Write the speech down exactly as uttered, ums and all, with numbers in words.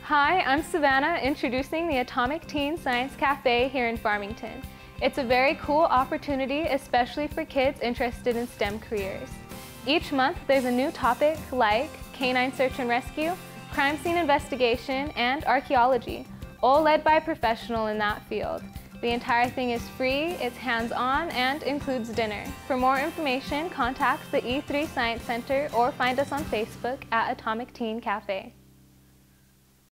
Hi, I'm Savannah, introducing the Atomic Teen Science Cafe here in Farmington. It's a very cool opportunity, especially for kids interested in STEM careers. Each month there's a new topic like canine search and rescue, crime scene investigation, and archaeology, all led by a professional in that field. The entire thing is free, it's hands-on, and includes dinner. For more information, contact the E three Science Center or find us on Facebook at Atomic Teen Cafe.